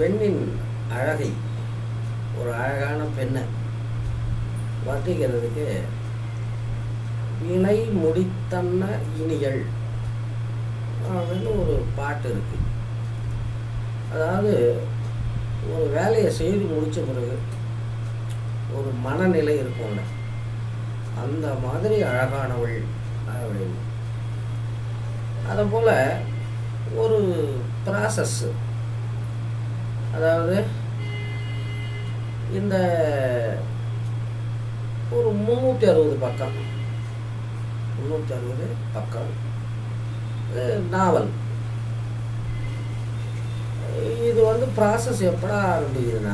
பெண்ணின் அழகை, ஒரு அழகான பெண்ணை வர்ணிக்கிறதுக்கு வினை முடித்தன்ன இனிகள் அப்படின்னு ஒரு பாட்டு இருக்குது. அதாவது ஒரு வேலையை செய்து முடித்த பிறகு ஒரு மனநிலை இருக்கும்ல, அந்த மாதிரி அழகானவள் அப்படின்னு. அதை போல் ஒரு ப்ராசஸ்ஸு, அதாவது இந்த ஒரு 360 பக்கம் நாவல். இது வந்து ப்ராசஸ் எப்படா ஆரம்பிக்குதுன்னா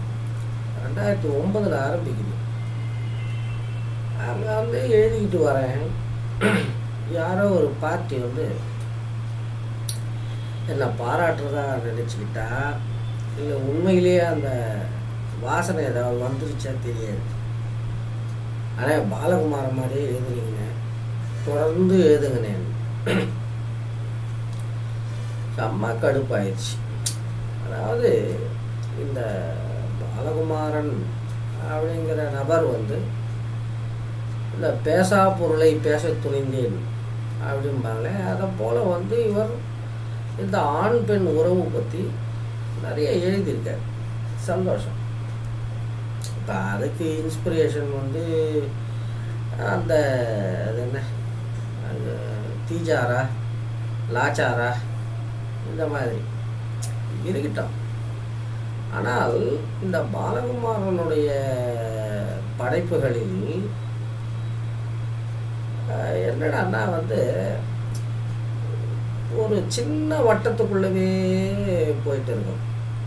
2009 ஆரம்பிக்குது. அங்கே வந்து எழுதிக்கிட்டு வரேன். யாரோ ஒரு பார்ட்டி வந்து என்னை பாராட்டுறதா நினச்சிக்கிட்டா, இல்லை உண்மையிலேயே அந்த வாசனை ஏதாவது வந்துருச்சா தெரியாது. ஆனால் பாலகுமாரன் மாதிரியே எழுதுறீங்கண்ணே, தொடர்ந்து எழுதுங்கண்ணே. செம்ம கடுப்பாயிடுச்சு. அதாவது இந்த பாலகுமாரன் அப்படிங்கிற நபர் வந்து இந்த பேசா பொருளை பேச துணிந்தேன் அப்படிம்பாங்களே, அதை போல் வந்து இவர் இந்த ஆண் பெண் உறவு பற்றி நிறைய எழுதியிருக்கார். சந்தோஷம். இப்போ அதுக்கு இன்ஸ்பிரேஷன் வந்து அந்த அது என்ன, அது தீஜாரா லாச்சாரா இந்த மாதிரி இருக்கட்டும். ஆனால் இந்த பாலகுமாரனுடைய படைப்புகளில் என்னடான்னா வந்து ஒரு சின்ன வட்டத்துக்குள்ளவே போயிட்டு இருக்கும்.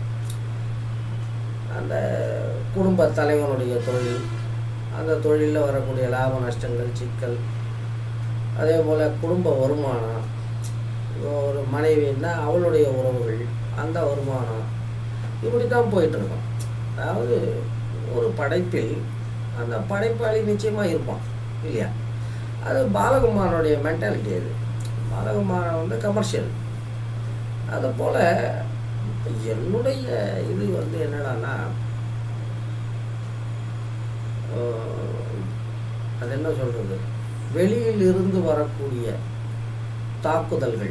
அந்த குடும்ப தலைவனுடைய தொழில், அந்த தொழிலில் வரக்கூடிய லாப நஷ்டங்கள், சிக்கல், அதே போல் குடும்ப வருமானம், ஒரு மனைவின்னா அவளுடைய உறவுகள், அந்த வருமானம், இப்படி தான் போயிட்டுருக்கோம். அதாவது ஒரு படைப்பில் அந்த படைப்பாளி நிச்சயமாக இருப்பான் இல்லையா? அது பாலகுமாரனுடைய மென்டாலிட்டி. அது பாலகுமாரன் வந்து கமர்ஷியல். அது போல் என்னுடைய இது வந்து என்னடான்னா, அது என்ன சொல்கிறது, வெளியில் இருந்து வரக்கூடிய தாக்குதல்கள்.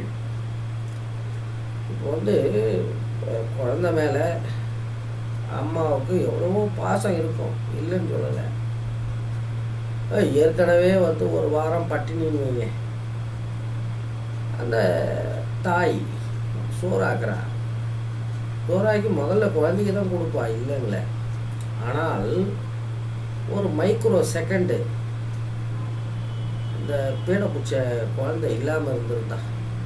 இப்போ வந்து குழந்தை மேலே அம்மாவுக்கு எவ்வளவோ பாசம் இருக்கும், இல்லைன்னு சொல்லலை. ஏற்கனவே வந்து ஒரு வாரம் பட்டினின்னு வைங்க, அந்த தாய் சோறாக்குறா, சோறாக்கி முதல்ல குழந்தைக்கு தான் கொடுப்பா, இல்லைங்களே. ஆனால் ஒரு மைக்ரோ செகண்டு இந்த பீடை பிடிச்ச குழந்தை இல்லாமல் இருந்திருந்தா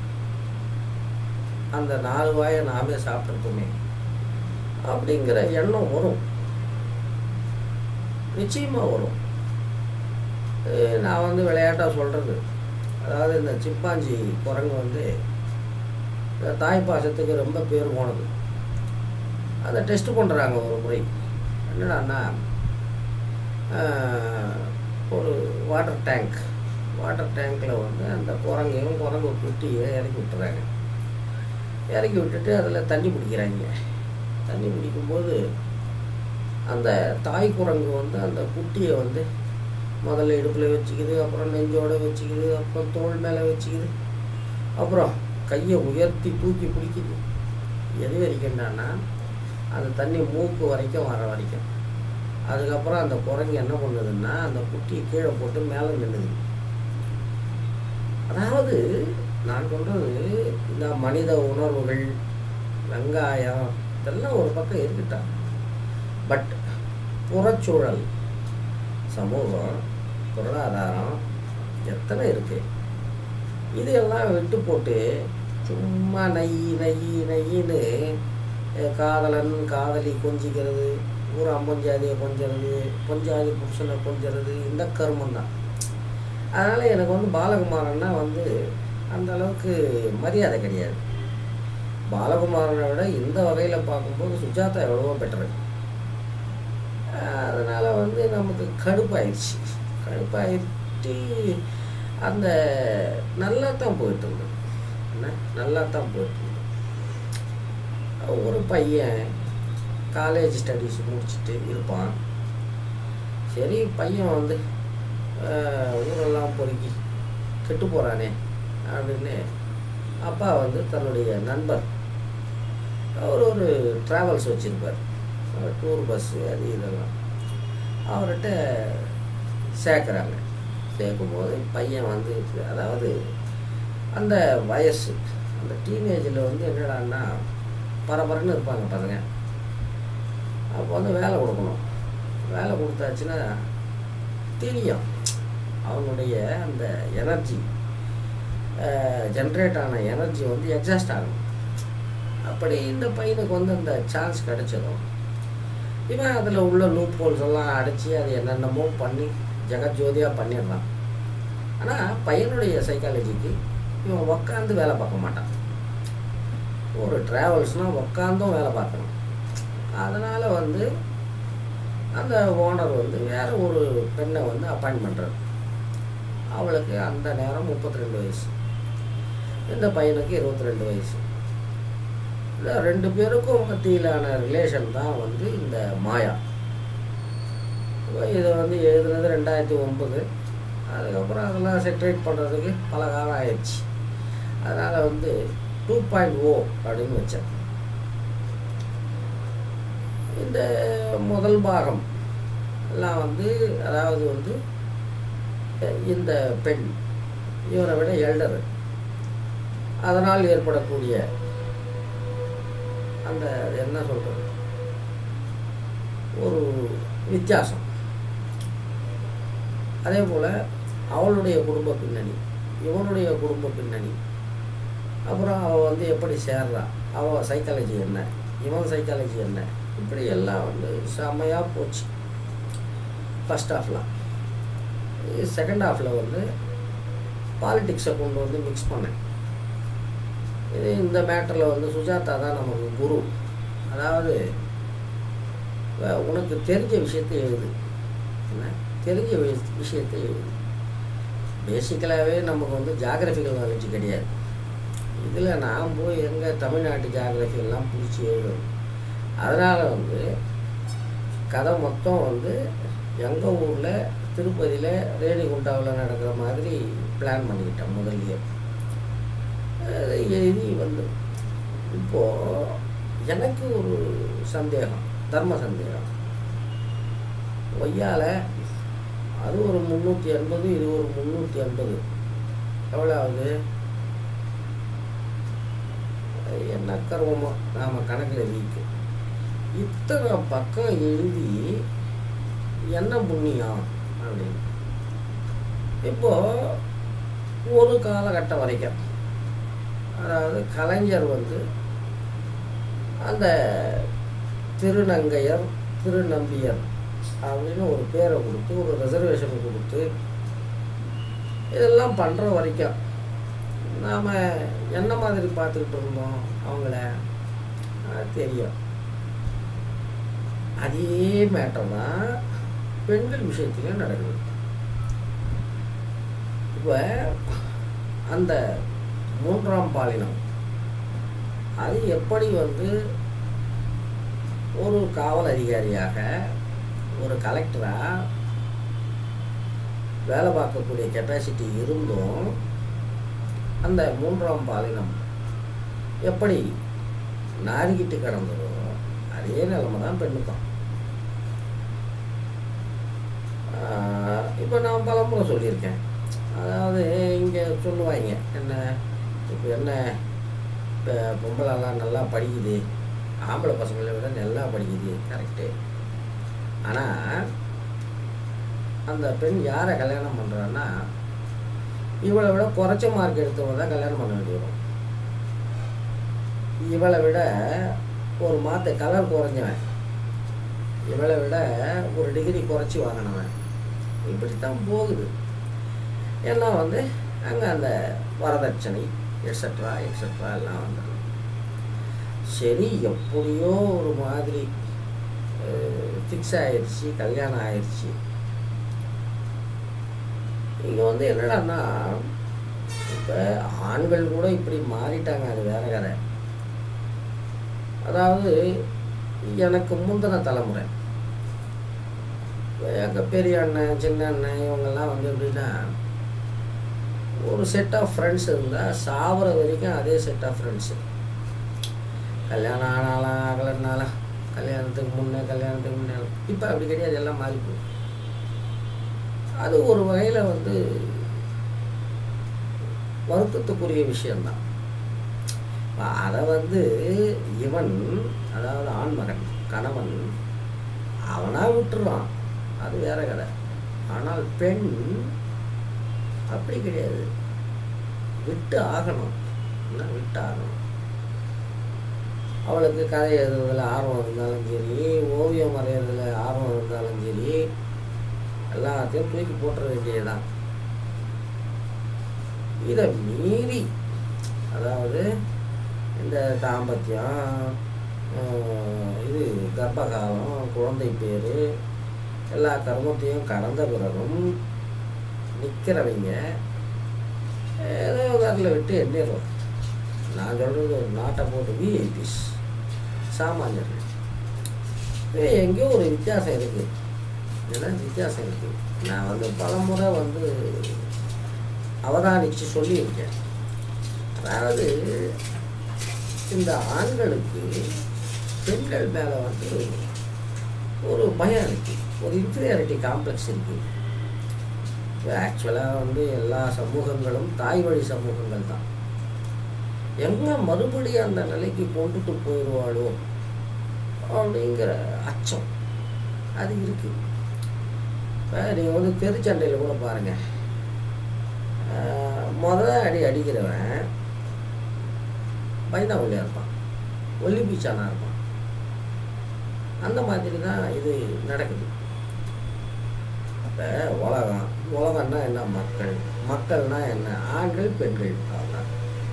அந்த 4 வாயை நாமே சாப்பிட்ருக்கோமே அப்படிங்கிற எண்ணம் வரும், நிச்சயமாக வரும். நான் வந்து விளையாட்டாக சொல்கிறது, அதாவது இந்த சிம்பாஞ்சி குரங்கு வந்து இந்த தாய் பாசத்துக்கு ரொம்ப பேர் போனது. அதை டெஸ்ட் பண்ணுறாங்க ஒரு முறை. என்னடான்னா, ஒரு வாட்டர் டேங்க்கில் வந்து அந்த குரங்கையும் குரங்கு குட்டியும் இறக்கி விட்டுறாங்க. இறக்கி விட்டுட்டு அதில் தண்ணி பிடிக்கிறாங்க. தண்ணி பிடிக்கும்போது அந்த தாய் குரங்கு வந்து அந்த குட்டியை வந்து முதல்ல இடுப்பில் வச்சுக்குது, அப்புறம் நெஞ்சோடு வச்சுக்குது, அப்புறம் தோல் மேலே வச்சுக்குது, அப்புறம் கையை உயர்த்தி தூக்கி பிடிக்குது. எது வரைக்கும்டான்னா அந்த தண்ணி மூக்கு வரைக்கும் வர வரைக்கும். அதுக்கப்புறம் அந்த குரங்கு என்ன பண்ணுதுன்னா அந்த குட்டியை கீழே போட்டு மேலே நின்றுது. அதாவது நான் சொல்கிறது, இந்த மனித உணர்வுகள், வெங்காயம், இதெல்லாம் ஒரு பக்கம் இருக்கட்டும். பட் புறச்சூழல், சமூகம், பொருளாதாரம் எத்தனை இருக்குது, இதையெல்லாம் விட்டு போட்டு சும்மா நையின்னு காதலன் காதலி கொஞ்சிக்கிறது, ஊர் அம்பஞ்சாதியை கொஞ்சிறது, பொஞ்சாதி புருஷனை கொஞ்சிறது, இந்த கருமம் தான். அதனால் எனக்கு வந்து பாலகுமாரன்னா வந்து அந்த அளவுக்கு மரியாதை கிடையாது. பாலகுமாரனை விட இந்த வகையில் பார்க்கும்போது சுஜாதா எவ்வளவோ பெட்டரு. அதனால் வந்து நமக்கு கடுப்பாயிடுச்சு. அந்த நல்லா தான் போயிட்டுருந்தது. என்ன நல்லா தான் போயிட்டுருந்தது. ஒரு பையன் காலேஜ் ஸ்டடீஸ் முடிச்சுட்டு இருப்பான். சரி பையன் வந்து ஊரெல்லாம் பொறுக்கி கெட்டு போகிறானே அப்படின்னு அப்பா வந்து தன்னுடைய நண்பர் அவர் ஒரு ட்ராவல்ஸ் வச்சுருப்பார், டூர் பஸ்ஸு அது இதெல்லாம் அவர்கிட்ட சேர்க்குறாங்க. சேர்க்கும்போது பையன் வந்து அதாவது அந்த வயசு அந்த டீனேஜில் வந்து என்னடான்னா பரபரன்னு இருப்பாங்க பசங்க. அப்போ வந்து வேலை கொடுக்கணும். வேலை கொடுத்தாச்சுன்னா தெரியும் அவங்களுடைய அந்த எனர்ஜி ஜென்ரேட் ஆன எனர்ஜி வந்து எக்ஸாஸ்ட் ஆகும். அப்படி இந்த பையனுக்கு வந்து அந்த சான்ஸ் கிடைச்சதும் இவன் அதில் உள்ள லூப் ஹோல்ஸ் எல்லாம் அடைச்சி அது என்னென்னமோ பண்ணி ஜெகஜோதியாக பண்ணிடுறான். ஆனால் பையனுடைய சைக்காலஜிக்கு இவன் உக்காந்து வேலை பார்க்க மாட்டான். ஒரு ட்ராவல்ஸ்னால் உக்காந்தும் வேலை பார்க்கணும். அதனால் வந்து அந்த ஓனர் வந்து வேறு ஒரு பெண்ணை வந்து அப்பாயிண்ட் பண்ணுறாரு. அவளுக்கு அந்த நேரம் 32 வயசு, இந்த பையனுக்கு 22 வயசு. இந்த 2 பேருக்கும் மத்தியிலான ரிலேஷன் தான் வந்து இந்த மாயா. இதை வந்து எழுதுனது 2009. அதுக்கப்புறம் அதெல்லாம் செட்ரேட் பண்ணுறதுக்கு பல காலம் ஆயிடுச்சு. அதனால் வந்து 2.0 அப்படின்னு வச்சேன். இந்த முதல் பாகம் எல்லாம் வந்து அதாவது வந்து இந்த பெண் இவரை விட எல்டர், அதனால் ஏற்படக்கூடிய அந்த என்ன சொல்கிறது ஒரு வித்தியாசம். அதே போல் அவளுடைய குடும்ப பின்னணி, இவனுடைய குடும்ப பின்னணி, அப்புறம் அவள் வந்து எப்படி சேர்றா, அவள் சைக்காலஜி என்ன, இவன் சைக்காலஜி என்ன, இப்படி எல்லாம் வந்து செம்மையாக போச்சு ஃபஸ்ட் ஹாஃப்லாம். செகண்ட் ஹாஃபில் வந்து பாலிட்டிக்ஸை கொண்டு வந்து மிக்ஸ் பண்ணேன். இது இந்த மேட்டரில் வந்து சுஜாதா தான் நமக்கு குரு. அதாவது உனக்கு தெரிஞ்ச விஷயத்தை எழுது, என்ன தெரிஞ்ச விஷயத்தை எழுது. பேசிக்கலாகவே நமக்கு வந்து ஜாகிரபிக்கல் நாலேஜ் கிடையாது. இதில் நான் போய் எங்கள் தமிழ்நாட்டு ஜாகிரபியெல்லாம் பிடிச்சி எழுதணும். அதனால் வந்து கதை மொத்தம் வந்து எங்கள் ஊரில் திருப்பதியில் ரேணிகுண்டாவில் நடக்கிற மாதிரி பிளான் பண்ணிக்கிட்டேன் முதல்லையே. எழுதி வந்து இப்போது எனக்கு ஒரு சந்தேகம், தர்ம சந்தேகம். ஒய்யால் அது ஒரு 380, இது ஒரு 380, எவ்வளோ ஆகுது? என்ன கர்வமோ நாம் கணக்கில் வீக்கு. இத்தனை பக்கம் எழுதி என்ன புண்ணியம் அப்படின்னு. இப்போது ஒரு காலகட்டம் வரைக்கும் அதாவது கலைஞர் வந்து அந்த திருநங்கையர் திருநம்பியர் அப்படின்னு ஒரு பேரை கொடுத்து ஒரு ரிசர்வேஷன் கொடுத்து இதெல்லாம் பண்ணுற வரைக்கும் நாம் என்ன மாதிரி பார்த்துக்கிட்டு இருந்தோம் அவங்கள தெரியும். அதே மேட்டர் தான் பெண்கள் விஷயத்துலையும் நடக்குது. இப்போ அந்த 3ஆம் பாலினம் அது எப்படி வந்து ஒரு காவல் அதிகாரியாக ஒரு கலெக்டராக வேலை பார்க்கக்கூடிய கெப்பாசிட்டி இருந்தும் அந்த 3ஆம் பாலினம் எப்படி நாரிக்கிட்டு கிடந்ததோ அதே நிலைமை தான் பெண்ணுக்கும். இப்போ நான் பலமுறை சொல்லியிருக்கேன். அதாவது இங்கே சொல்லுவாங்க என்ன, இப்போ என்ன இப்போ பொம்பளைலாம் நல்லா படிக்குது, ஆம்பளை பசங்களை விட நல்லா படிக்குது, கரெக்டு. ஆனால் அந்த பெண் யாரை கல்யாணம் பண்ணுறான்னா இவளை விட குறைச்ச மார்க் எடுத்தவங்க தான் கல்யாணம் பண்ண வேண்டி வரும். இவளை விட ஒரு மாற்ற கலர் குறைஞ்சவன், இவளை விட ஒரு டிகிரி குறைச்சி வாங்கினவன், இப்படித்தான் போகுது. எல்லாம் வந்து அங்கே அந்த வரதட்சணை எட்ஸட்ரா எட்ஸட்ரா எல்லாம் வந்துடும். சரி எப்படியோ ஒரு மாதிரி ஃபிக்ஸ் ஆயிடுச்சு, கல்யாணம் ஆயிடுச்சு. இங்கே வந்து என்னடான்னா இப்போ ஆண்கள் கூட இப்படி மாறிட்டாங்க, அது வேற கதை. அதாவது எனக்கு முந்தின தலைமுறை எங்கள் பெரிய அண்ணன் சின்ன அண்ணன் இவங்கெல்லாம் வந்து எப்படின்னா ஒரு செட் ஆஃப் ஃப்ரெண்ட்ஸ் இருந்தால் சாவர வரைக்கும் அதே செட் ஆஃப் ஃப்ரெண்ட்ஸு. கல்யாணம் ஆனாலும் ஆகலைனாலும் கல்யாணத்துக்கு முன்னே இப்போ அப்படி கிடையாது, எல்லாம் மாறி போகும். அது ஒரு வகையில் வந்து வருத்தத்துக்குரிய விஷயந்தான். அதை வந்து இவன், அதாவது ஆண்மகன் கணவன், அவனாக விட்டுருவான், அது வேற கதை. ஆனால் பெண் அப்படி கிடையாது, விட்டு ஆகணும், விட்டு ஆகணும். அவளுக்கு கதை எழுதுறதுல ஆர்வம் இருந்தாலும் சரி, ஓவியம் வரைகிறதுல ஆர்வம் இருந்தாலும் சரி, எல்லாத்தையும் தூக்கி போட்டுற வேண்டியதுதான். இதை மீறி, அதாவது இந்த தாம்பத்தியம், இது கர்ப்பகாலம், குழந்தை பேர், எல்லா கர்மத்தையும் கடந்த பிறகும் நிற்கிறவங்க ஏதோ அதில் விட்டு எண்ணிடலாம். நான் சொல்கிறது ஒரு நாட்டை போட்டு விஐபிஸ், சாமானியர்கள். எங்கேயோ ஒரு வித்தியாசம் இருக்குது, ஏன்னா வித்தியாசம் இருக்குது. நான் வந்து பல முறை வந்து அவதானித்து சொல்லியிருக்கேன். அதாவது இந்த ஆண்களுக்கு பெண்கள் மேலே வந்து ஒரு பயம் இருக்குது, ஒரு இன்ஃபீரியாரிட்டி காம்ப்ளெக்ஸ் இருக்குது. ஆக்சுவலாக வந்து எல்லா சமூகங்களும் தாய் வழி சமூகங்கள் தான். எங்கே மறுபடியும் அந்த நிலைக்கு கொண்டுட்டு போயிடுவாளோ அப்படிங்கிற அச்சம் அது இருக்குது. இப்போ நீங்கள் வந்து தெருச்சண்டையில் கூட பாருங்கள், அடிக்கிறவன் பைனாவுள்ளியாக இருப்பான், ஒல்லி பீச்சானா இருப்பான். அந்த மாதிரி தான் இது நடக்குது. இப்போ உலகம்னா என்ன, மக்கள்னா என்ன, ஆண்கள் பெண்கள். அவ்வளோதான்.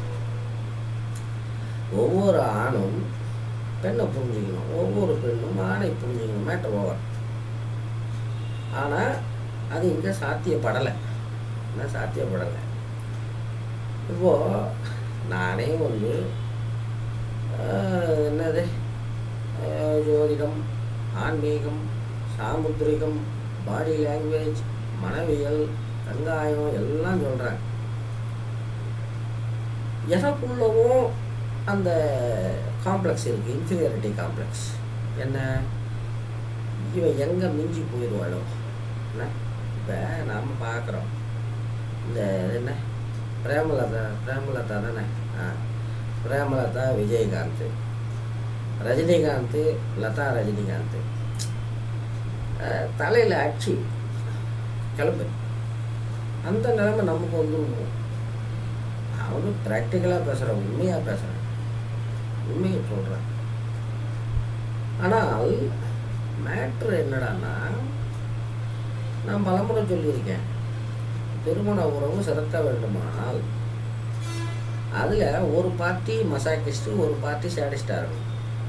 ஒவ்வொரு ஆணும் பெண்ணை புரிஞ்சுக்கணும், ஒவ்வொரு பெண்ணும் ஆணை புரிஞ்சுக்கணும். Matter over. ஆனால் அது இங்கே சாத்தியப்படலை. இப்போது நானே வந்து என்னது ஜோதிடம், ஆன்மீகம், சாமுத்திரிகம், பாடி லாங்குவேஜ், மனவியல், வெங்காயம் எல்லாம் சொல்கிறேன். எனக்குள்ளவும் அந்த காம்ப்ளெக்ஸ் இருக்குது, இன்ஃபீரியாரிட்டி காம்ப்ளெக்ஸ். என்ன, இவன் எங்கே மிஞ்சி போயிடுவாளோ. என்ன இப்போ நாம் பார்க்குறோம், இந்த என்ன பிரேமலதா தானே, பிரேமலதா விஜயகாந்த், ரஜினிகாந்த் லதா ரஜினிகாந்த், தலையில் அடிச்சு கிளம்பு. அந்த நிலைமை நமக்கு வந்து நான் வந்து ப்ராக்டிக்கலாக பேசுகிறேன், உண்மையாக பேசுகிறேன், உண்மையை சொல்கிறேன். ஆனால் மேட்ரு என்னடான்னா, நான் பலமுறை சொல்லியிருக்கேன், திருமண உறவு சிறக்க வேண்டுமானால் அதில் ஒரு பார்ட்டி மசாக்கிஸ்ட்டு, ஒரு பார்ட்டி சேடிஸ்டாக இருக்கும்.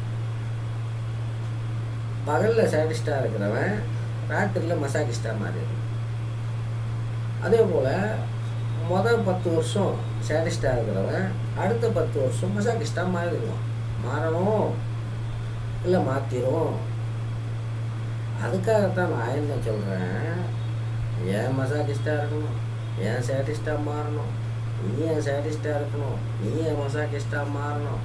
பகலில் சேடிஸ்டாக இருக்கிறவன் ராத்திரியில் மசாக்கிஸ்டாக மாறிடும். அதே போல் மொதல் 10 வருஷம் சேடிஸ்டாக இருக்கிறவன் அடுத்த 10 வருஷம் மசாக்கிஸ்டாக மாறிடுவான். மாறணும் இல்லை மாற்றிடும். அதுக்காகத்தான் நான் என்ன சொல்கிறேன், ஏன் மசாக்கிஸ்டாக இருக்கணும், ஏன் சேடிஸ்டாக மாறணும், நீ ஏன் சேடிஸ்டாக இருக்கணும், நீ ஏன் மசாக்கிஸ்டாக மாறணும்.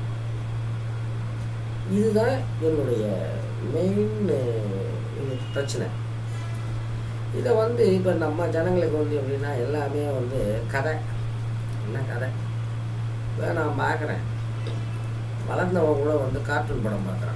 இதுதான் என்னுடைய மெயின் பிரச்சனை. இதை வந்து இப்போ நம்ம ஜனங்களுக்கு வந்து எப்படின்னா எல்லாமே வந்து கதை. என்ன கதை? இப்போ நான் பார்க்குறேன், வளர்ந்தவங்க கூட வந்து கார்ட்டூன் படம் பார்க்குறான்.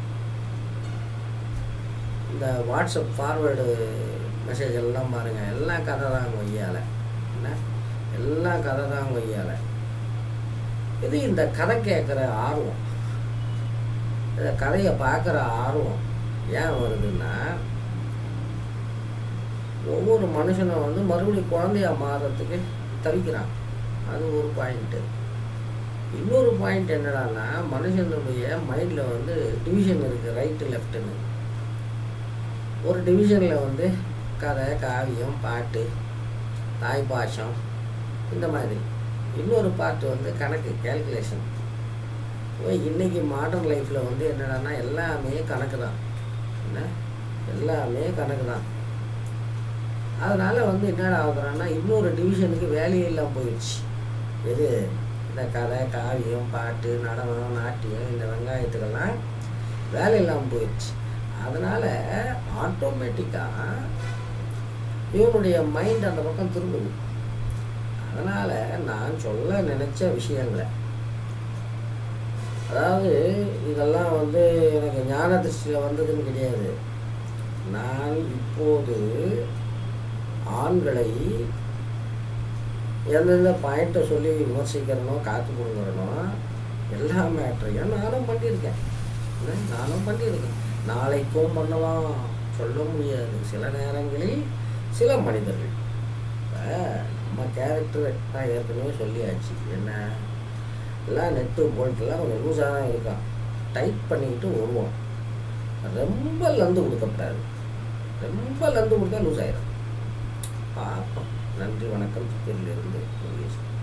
இந்த வாட்ஸ்அப் ஃபார்வேர்டு மெசேஜ் எல்லாம் பாருங்கள், எல்லாம் கதை தான் கொய்யால். என்ன, எல்லாம் கதை தான் கொய்யால். இது இந்த கதை கேட்குற ஆர்வம், இந்த கதையை பார்க்குற ஆர்வம் ஏன் வருதுன்னா, ஒவ்வொரு மனுஷனும் வந்து மறுபடியும் குழந்தையாக மாறுறதுக்கு தவிக்கிறான். அது ஒரு பாயிண்ட்டு. இன்னொரு பாயிண்ட் என்னடான்னா, மனுஷனுடைய மைண்டில் வந்து டிவிஷன் இருக்குது, ரைட்டு லெஃப்ட்டுன்னு. ஒரு டிவிஷனில் வந்து கதை, காவியம், பாட்டு, தாய்ப்பாசம், இந்த மாதிரி. இன்னொரு பார்ட்டு வந்து கணக்கு, கேல்குலேஷன். இன்றைக்கி மாடர்ன் லைஃப்பில் வந்து என்னடான்னா எல்லாமே கணக்கு தான். என்ன எல்லாமே கணக்கு தான். அதனால் வந்து என்னடா ஆகுதுன்னா இன்னொரு டிவிஷனுக்கு வேலையே இல்லாமல் போயிடுச்சு. எது இந்த கதை, காவியம், பாட்டு, நடனம், நாட்டியம், இந்த வெங்காயத்துக்கெல்லாம் வேலை இல்லாமல் போயிடுச்சு. அதனால் ஆட்டோமேட்டிக்காக இவனுடைய மைண்ட் அந்த பக்கம் திரும்புது. அதனால் நான் சொல்ல நினச்ச விஷயங்களை, அதாவது இதெல்லாம் வந்து எனக்கு ஞான திருஷ்டியில் வந்ததுன்னு கிடையாது. நான் இப்போது ஆண்களை எந்தெந்த பாயிண்ட்டை சொல்லி விமர்சிக்கிறனோ, காத்து கொடுக்குறனோ எல்லா மேட்டரையும் நானும் பண்ணியிருக்கேன். நாளைக்கும் பண்ணலாம், சொல்ல முடியாது. சில நேரங்களில் சில மனிதர்கள் நம்ம கேரக்டர் நான் ஏற்கனவே சொல்லியாச்சு. என்ன எல்லாம் நெட்டு போல்ட்டெல்லாம் கொஞ்சம் லூஸாக தான் இருக்கான். டைட் பண்ணிக்கிட்டு வருவோம். ரொம்ப லந்து கொடுக்கப்படாது. ரொம்ப லந்து கொடுத்தா லூஸ் ஆகிடும். பார்ப்போம். நன்றி, வணக்கம். சித்தூரிலிருந்து முருகேசன்.